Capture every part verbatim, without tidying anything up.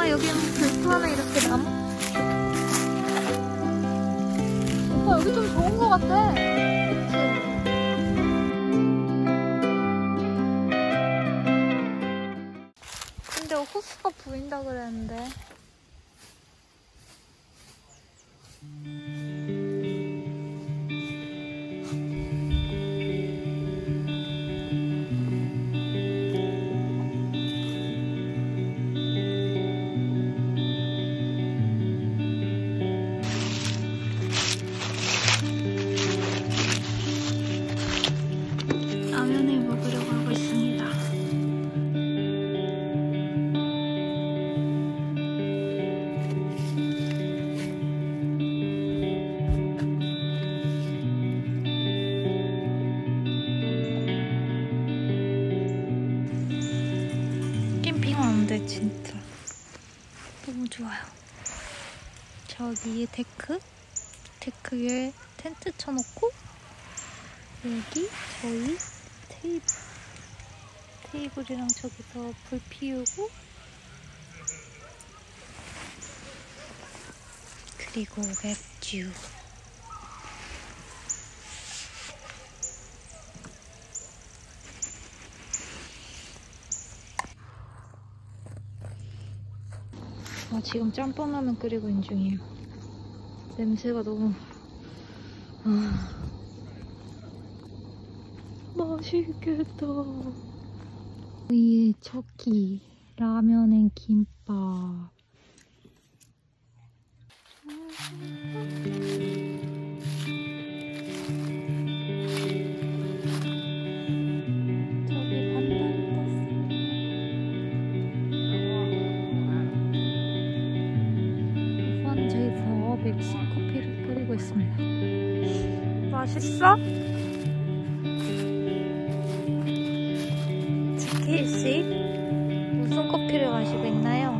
와, 여기는 불판에 이렇게 나무. 오빠, 여기 좀 좋은 거 같아. 근데 호수가 보인다 그랬는데. 라면을 먹으려고 하고 있습니다. 캠핑 왔는데 진짜 너무 좋아요. 저기 데크? 데크 위에 텐트 쳐놓고 여기 저희 테이블 테이블이랑 저기서 불 피우고 그리고 맥주. 아, 지금 짬뽕 라면 끓이고 있는 중이에요. 냄새가 너무 아, 맛있겠다. 위에 척기, 라면엔 김밥. 저기 반달이 떴습니다. 우선 저기서 맥심 커피를 끓이고 있습니다. 맛있어? 지키씨 무슨 커피를 마시고 있나요?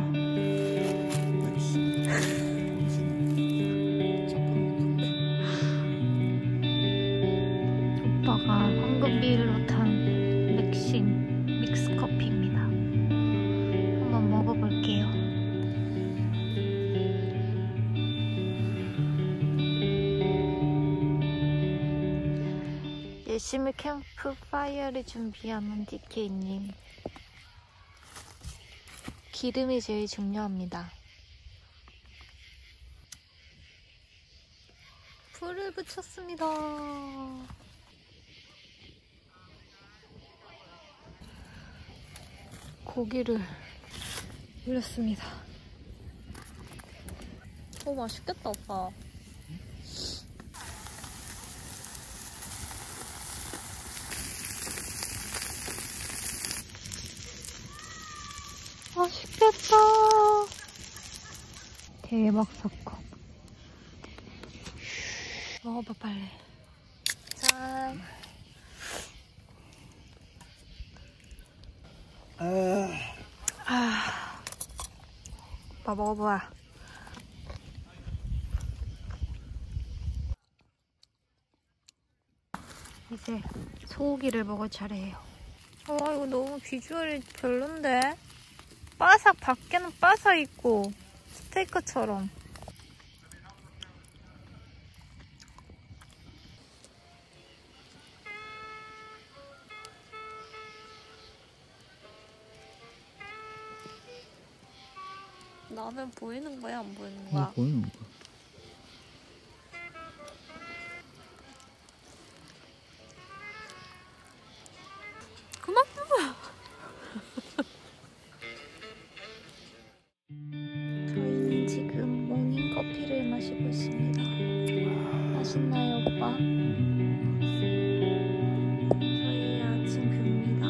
오빠가 황금비율로 탄 맥심 믹스 커피입니다. 한번 먹어볼게요. 열심히 캠프파이어를 준비하는 디케이님. 기름이 제일 중요합니다. 불을 붙였습니다. 고기를 올렸습니다. 오, 맛있겠다, 오빠. 맛있겠다. 대박 사건. 먹어봐 빨리. 짠. 아, 오빠 먹어봐. 이제 소고기를 먹을 차례예요. 와, 이거 너무 비주얼이 별론데? 바삭, 밖에는 바삭 있고 스테이크처럼. 라면 보이는 거야, 안 보이는 거야? 어, 보이는 거야. 그만 먹어. 저희는 지금 모닝 커피를 마시고 있습니다. 맛있나요, 오빠? 저희의 아침 뷰입니다.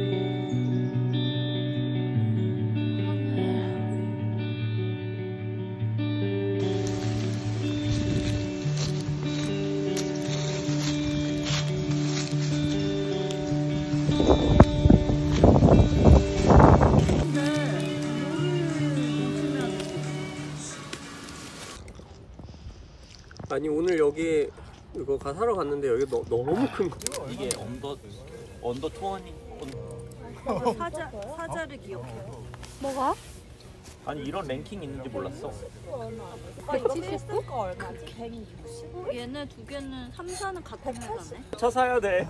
아니 오늘 여기 이거 가 사러 갔는데 여기 너, 너무 큰 거. 이게 언더 언더 이십 사자, 사자를 기억해요. 뭐가? 아니 이런 랭킹 있는지 몰랐어. 백칠십구? 어, 얘네 두 개는 삼, 사는 같은 회사네. 차 사야 돼.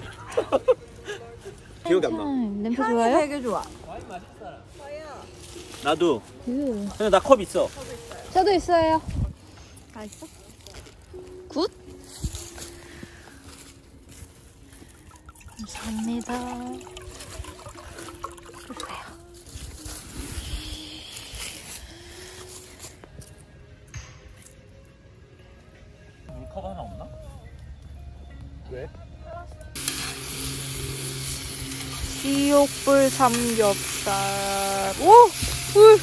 기억이 안 나. 냄새 좋아요? 되게 좋아. 나도. 음. 근데 나 컵 있어. 저도 있어요. 다 있어? 굿. 감사합니다. 좋아요. 물컵 하나 없나? 왜? 지옥불 삼겹살. 오! 물!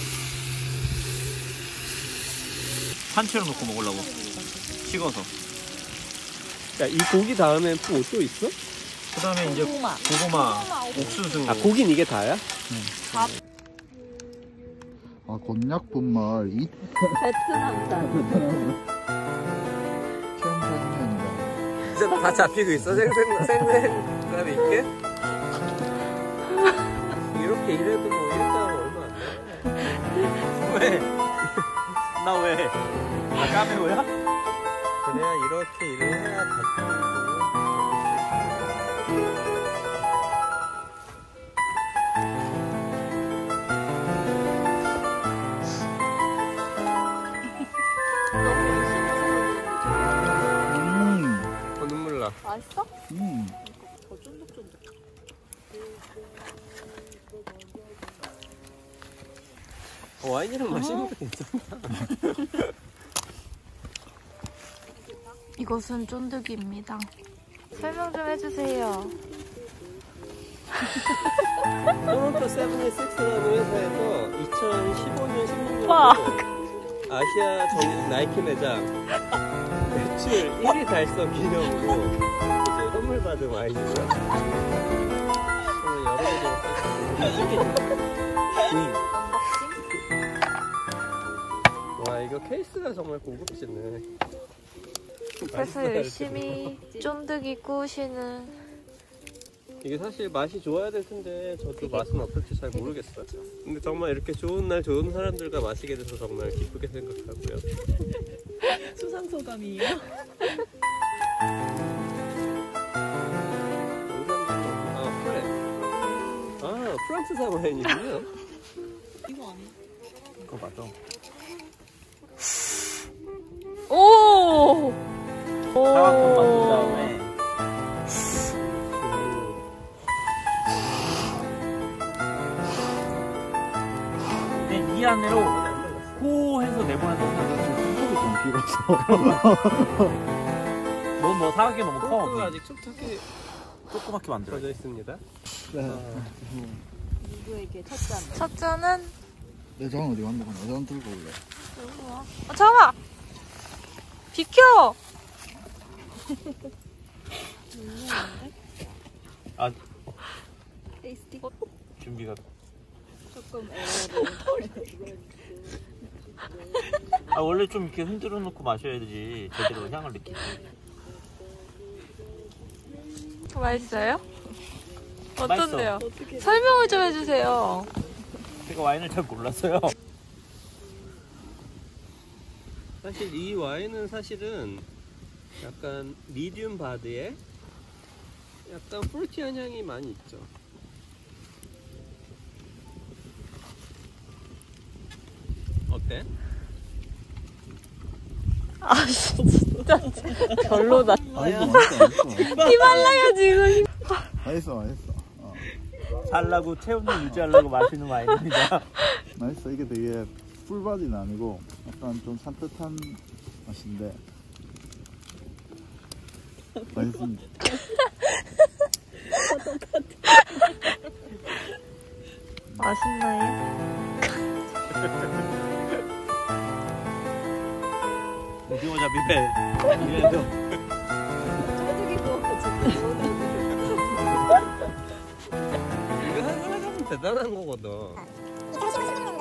산채로 넣고 먹으려고. 식어서. 야, 이 고기 다음엔 또 또 있어? 그 다음에 이제 고구마. 고구마, 옥수수. 아, 고긴 이게 다야? 아, 곤약 분말 이 베트남산. 체험 사진이다. 진짜 다 잡히고 있어? 생생, 생생감이 있게? 이렇게 일해도 뭐 일당 얼마 안 돼. 왜? 나 왜? 나 까메오야? 그래야 이렇게 일을 해야 다 음, 어, 눈물 나. 맛있어? 음. 더 쫀득쫀득. 어, 와인이랑 마시는 거 괜찮다. 이것은 쫀득이입니다. 설명 좀 해주세요. 토론토 세븐티식스라는 회사에서 이천십오 년, 십육 년도 와. 아시아 전국 나이키 매장 매출 일 위 달성 기념으로 이제 선물 받은 와인이고요. 오늘 여러분들 와, 이거 케이스가 정말 고급지네. 그래서 열심히 쫀득이 구우시는. 이게 사실 맛이 좋아야 될 텐데 저도 맛은 어떨지 잘 모르겠어요. 근데 정말 이렇게 좋은 날 좋은 사람들과 마시게 돼서 정말 기쁘게 생각하고요. 수상소감이에요? 아, 프레. 아, 프랑스산 와인이군요. 이거 아니야? 그거 맞아. 오! 사각형 만든 다음에 근데 이 안으로 호 해서 내보내는 속이 좀 길어서. 넌뭐 사각형 너무 콩크가 커. 아직 촉촉히 조그맣게 만들어. 젖어 있습니다. 누구에게 첫 잔? 첫 잔은 내 잔 어디 갔나? 내 잔 들고 올래. 어, 잠깐만! 비켜! 아, 테이스팅? 준비가. 조금 아, 원래 좀 이렇게 흔들어 놓고 마셔야지 제대로 향을 느끼지. 맛있어요? 어떤데요? 어떻게 설명을 좀 해주세요. 제가 와인을 잘 몰랐어요. 사실 이 와인은 사실은 약간 미디움 바드에 약간 프루티한 향이 많이 있죠. 어때? 아, 진짜 별로다. 맛있어, 맛있어, 맛있어. 히말라야 지금. 맛있어, 맛있어. 어. 살라고 체온을 유지하려고 마시는 와인입니다. 맛있어. 이게 되게 풀바디는 아니고 약간 좀 산뜻한 맛인데 맛있습니다. 맛있나요? 오징어 잡이배 이래도 이거 한 사람 하면 대단한 거거든.